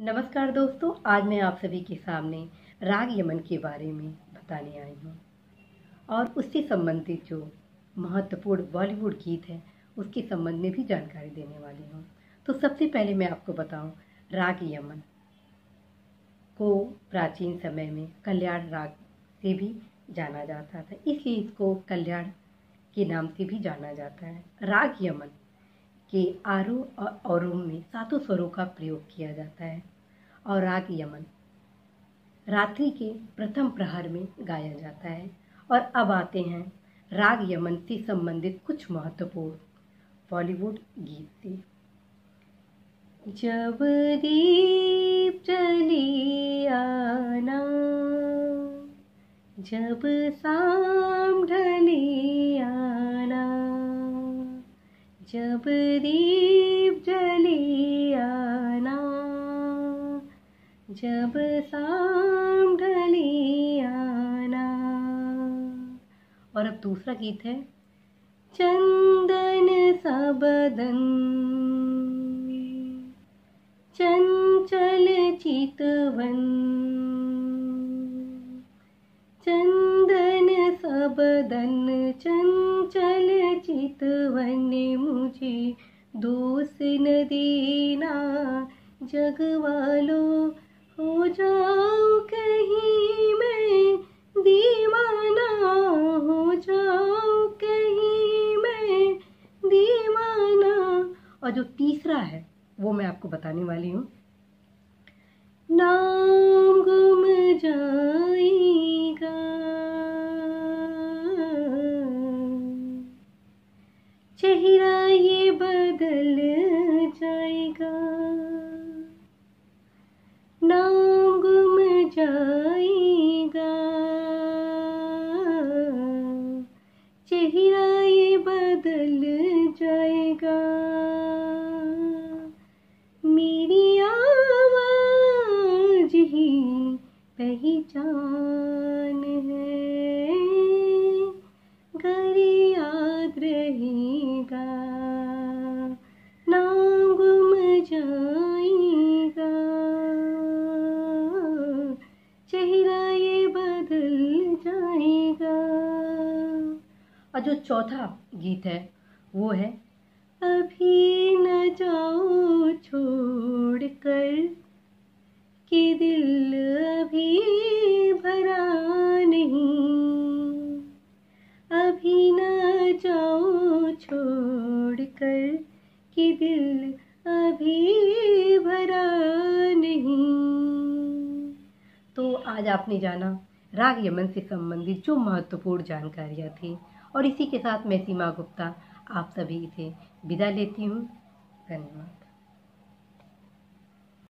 नमस्कार दोस्तों, आज मैं आप सभी के सामने राग यमन के बारे में बताने आई हूँ और उससे संबंधित जो महत्वपूर्ण बॉलीवुड गीत है उसके संबंध में भी जानकारी देने वाली हूँ। तो सबसे पहले मैं आपको बताऊँ, राग यमन को प्राचीन समय में कल्याण राग से भी जाना जाता था, इसलिए इसको कल्याण के नाम से भी जाना जाता है। राग यमन के आरोह और अवरोह में 7 स्वरों का प्रयोग किया जाता है और राग यमन रात्रि के प्रथम प्रहर में गाया जाता है। और अब आते हैं राग यमन से संबंधित कुछ महत्वपूर्ण बॉलीवुड गीत से। जब दीप जली आना, जब शाम ढली आना, जब दीप जली आना, जब शाम ढली आना। और अब दूसरा गीत है, चंदन सा बदन, चंचल चितवन, चंदन सा बदन, चंचल चितवन, मुझे दोष न देना, जग वालों हो जाऊं कहीं मैं दीवाना, हो जाऊं कहीं मैं दीवाना। और जो तीसरा है वो मैं आपको बताने वाली हूँ। नाम गुम जाएगा, चेहरा ये बदल जाएगा, नाम गुम जाएगा, चेहरा ये बदल जाएगा, मेरी आवाज ही पहचान है, घर याद रहेगा, नाम गुम जाएगा, चेहरा ये बदल जाएगा। और जो चौथा गीत है वो है, अभी न जाओ छोड़ कर कि दिल अभी भरा नहीं, अभी न जाओ छोड़ कर कि दिल अभी भरा नहीं। तो आज आपने जाना राग यमन से संबंधित जो महत्वपूर्ण जानकारियाँ थी, और इसी के साथ मैं सीमा गुप्ता आप सभी से विदा लेती हूँ। धन्यवाद।